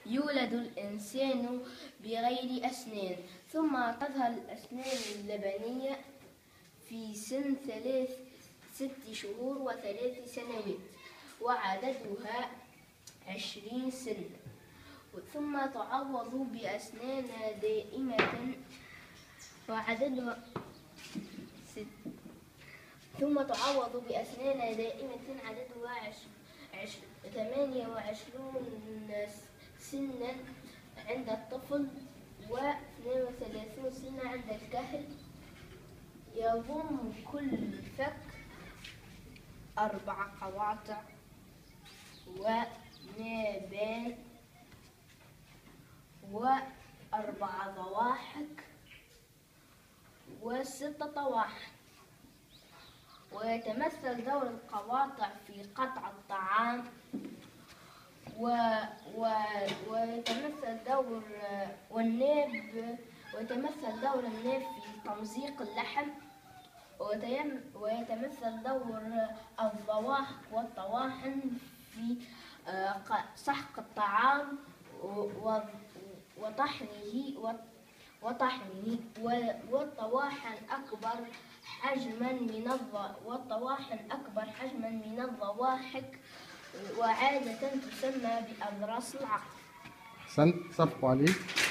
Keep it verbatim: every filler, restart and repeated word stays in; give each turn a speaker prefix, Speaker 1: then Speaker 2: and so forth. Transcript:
Speaker 1: يولد الإنسان بغير أسنان، ثم تظهر الأسنان اللبنية في سن ثلاث ست شهور وثلاث سنوات وعددها عشرين سنة، ثم تعوض بأسنان دائمة وعددها ست ثم تعوض بأسنان دائمة عددها عش... عش... ثمانية وعشرون سنا عند الطفل واثنين وثلاثون سنة عند الكهل. يضم كل فك أربع قواطع ونابان وأربع ضواحك وست طواحن، ويتمثل دور القواطع في قطع الطعام و... و... ويتمثل دور والناب ويتمثل دور الناب في تمزيق اللحم، ويتم... ويتمثل دور الضواحك والطواحن في سحق الطعام وطحنه وطحنه والطواحن أكبر حجما من الض... والطواحن أكبر حجما من الضواحك، وعادة تسمى بأضراس العقل.
Speaker 2: أحسنت، صفقوا عليك.